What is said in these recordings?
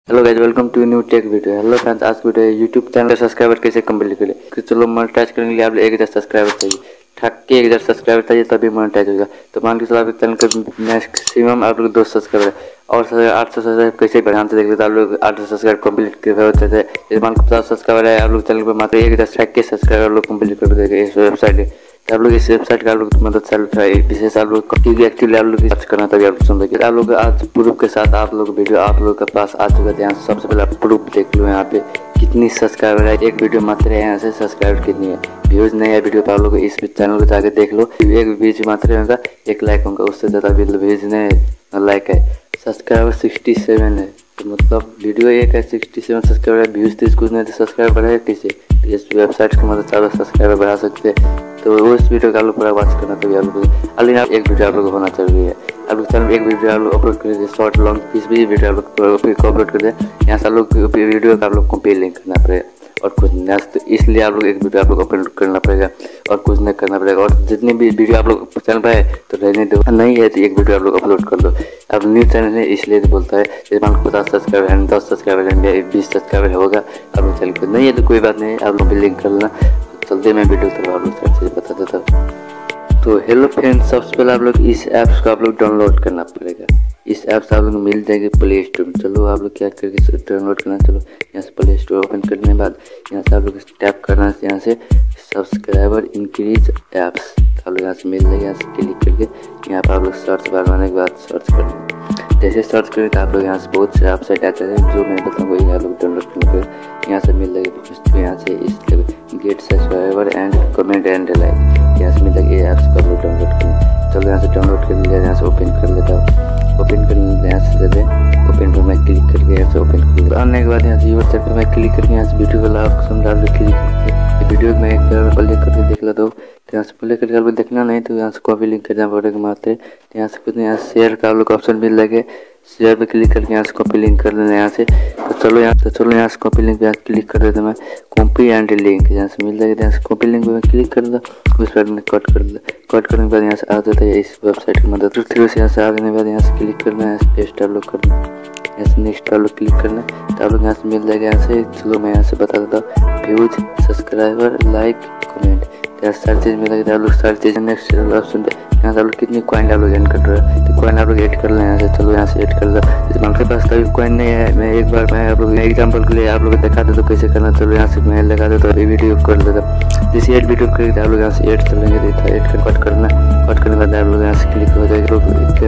Hello guys, welcome to new tech video. Hello friends, आज की video YouTube channel subscriber कैसे complete करें। तो चलो मोनेटाइज करने के लिए आप 1000 सब्सक्राइबर चाहिए, ठक के 1000 सब्सक्राइबर चाहिए तभी मोनेटाइज होगा। तो मान के चलो आपके चैनल का मैक्सिमम आप लोग 200 सब्सक्राइबर और 800 सब्सक्राइबर कैसे बढ़ाते देख लेते आप लोग 800 सब्सक्राइबर कंप्लीट कर होते थे। जैसे मान के 50 सब्सक्राइबर है आप लोग चैनल पर मात्र 1000 के सब्सक्राइबर लोग कंप्लीट कर देंगे इस वेबसाइट आप लोग इस वेबसाइट का आप लोग मदद चल रहा है विशेष आप लोग क्योंकि एक्चुअली आप लोग सर्च करना तभी आप लोग सुन रहे आप लोग आज प्रूफ के साथ आप लोग वीडियो आप लोग के पास आ चुका है। यहाँ सबसे पहले आप प्रूफ देख लो यहाँ पे कितनी सब्सक्राइबर है, एक वीडियो मात्र है, यहाँ से सब्सक्राइबर कितनी है, व्यूज नहीं है वीडियो पर आप लोग इस चैनल को जाकर देख लो। एक व्यूज मात्र होगा, 1 लाइक होगा, उससे ज़्यादा व्यूज नहीं लाइक है। सब्सक्राइबर 67 है, तो मतलब वीडियो एक है 67 सब्सक्राइबर है, व्यूज 30 कुछ नहीं तो सब्सक्राइबर बढ़ाएगा कैसे। इस वेबसाइट की मदद से आप सब्सक्राइबर बढ़ा सकते हैं। तो उस वीडियो का आप लोग पूरा वॉच करना तभी आप लोग अली आप एक वीडियो आप लोग होना जरूरी है। आप लोग चैनल एक वीडियो आप लोग अपलोड कर शॉर्ट लॉन्ग किसी भी वीडियो आप लोग अपलोड कर दे, यहाँ से आप लोग वीडियो का आप लोग को पे लिंक करना पड़ेगा और कुछ नहीं। तो इसलिए आप लोग एक वीडियो आप लोग अपलोड करना पड़ेगा और कुछ नहीं करना पड़ेगा। और जितनी भी वीडियो आप लोग चैनल पर है तो रहने दो, नहीं है तो एक वीडियो आप लोग अपलोड कर दो। अब न्यू चैनल है इसलिए तो बोलता है जैसे मान 50 सब्सक्राइबर है, 10 सब्सक्राइबर है, 20 सब्सक्राइबर होगा आप लोग चैनल पर, नहीं है तो कोई बात नहीं, आप लोग भी लिंक कर लेना। चलते मैं वीडियो तरफ आप लोग चीज़ बता देता हूँ। तो हेलो फ्रेंड्स, सबसे पहले आप लोग इस ऐप्स को आप लोग डाउनलोड करना पड़ेगा। इस ऐप से आप लोग मिल जाएगी प्ले स्टोर में। चलो आप लोग क्या करके डाउनलोड करना, चलो यहाँ से प्ले स्टोर ओपन करने के बाद यहाँ से आप लोग टैप करना है, यहाँ से सब्सक्राइबर इंक्रीज ऐप्स आप लोग यहाँ से मिल जाएगा। यहाँ से क्लिक करके यहाँ पर आप लोग सर्च बार बनाने के बाद सर्च करना, जैसे सर्च करें तो आप लोग यहाँ से बहुत से वेबसाइट आते हैं जो मैं बताऊँगा वही आप लोग डाउनलोड करने के यहाँ से मिल जाएगी। यहाँ से इस get subscriber and comment and like यहाँ से मिल जाएगी, ये ऐप्स को आप लोग डाउनलोड करें। चलो यहाँ से डाउनलोड कर लिया, यहाँ से ओपन कर लेता हूँ। ओपन कर लेते यहाँ से जाते ओपन पर मैं क्लिक करके यहाँ से ओपन कर लेता आने के बाद यहाँ से यूट्यूब पर मैं क्लिक करके यहाँ से वीडियो वाला ऑप्शन डाल के क्लिक करके वीडियो में एक बार प्ले करके देख लेता हूँ। तो यहाँ से प्ले करके आप लोग देखना नहीं तो यहाँ से कॉपी लिंक करना पड़ेगा मात्र। तो यहाँ से कुछ यहाँ शेयर का आप लोग ऑप्शन मिल जाएगा, शेयर पे क्लिक करके यहाँ से कॉपी लिंक कर देना यहाँ से। तो चलो यहाँ से कॉपी लिंक पे यहाँ क्लिक कर देता मैं, कॉपी एंड लिंक यहाँ से मिल जाएगा। यहाँ से कॉपी लिंक पे मैं क्लिक कर दूँ, उस पर मैं कट कर दूँ। कट करने के बाद यहाँ से आ जाता है इस वेबसाइट की मदद से। यहाँ से आने के बाद यहाँ से क्लिक करना है, पेस्ट आप लोग करना, यहाँ से नेक्स्ट आप लोग क्लिक करना तो आप लोग यहाँ से मिल जाएगा। यहाँ से चलो मैं यहाँ से बता देता हूँ, व्यूज सब्सक्राइबर लाइक कमेंट, यहाँ सारी चीज़ मिलेगी। आप लोग सारी चीज़ नेक्स्ट ऑप्शन पे यहाँ से आप लोग कितनी कॉइन आप लोग एड कर रहे हैं तो कॉइन आप लोग ऐड कर लें यहाँ से। चलो यहाँ से ऐड कर लो, जैसे मान के पास कभी कॉइन नहीं है, मैं एक बार मैं आप लोग एग्जाम्पल के लिए आप लोग दिखा देता हूँ कैसे करना। चलो यहाँ से मैं लगा देता हूँ, वीडियो कर देता जैसे ऐड वीडियो करके आप लोग यहाँ से ऐड चलेंगे देता ऐड कर कट करना। कट करने के बाद आप लोग यहाँ से क्लिक हो जाएगा,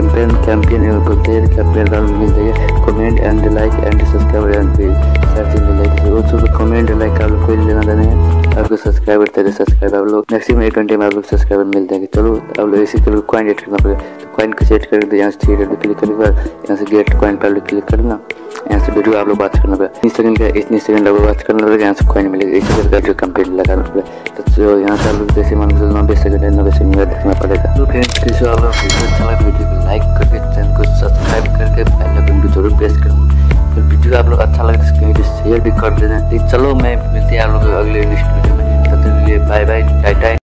कैंपेन बोलते हैं, कैंपेन आप लोग मिल जाएगा, comment and like and subscriber and सारी चीज़ मिल जाएगी। वो कमेंट लाइक आप लोग कोई लेना देना है, आपको सब्सक्राइबर तेरे सब्सक्राइबर आप लोग मैक्सिमम 820 में आप लोग सब्सक्राइबर मिल जाएंगे। चलो आप लोग इसी के लिए कॉइन ऐड करना पड़ेगा। तो कॉइन को सेट करके यहाँ से 3 डॉट पे क्लिक करने के बाद यहाँ से गेट कॉइन पर आप लोग क्लिक करना, यहाँ से वीडियो आप लोग वॉच करना पड़ेगा। इतनी सेकंड आप लोग वॉच करना पड़ेगा, यहाँ से कॉइन मिलेगा। इसी तरह का कंप्लीट लगाना पड़ेगा। तो यहाँ से आप लोग जैसे मान लो 90 सेकंड है, 90 सेकंड में देखना पड़ेगा। तो फ्रेंड्स किसी आप लोग वीडियो अच्छा लगे वीडियो को लाइक करके चैनल को सब्सक्राइब करके बेल आइकन को जरूर प्रेस करना। फिर वीडियो आप लोग अच्छा लगे तो कहीं भी शेयर भी कर देना। चलो मैं मिलती है आप लोग अगले नेक्स्ट वीडियो में, तब तक के लिए बाय बाय टाटा।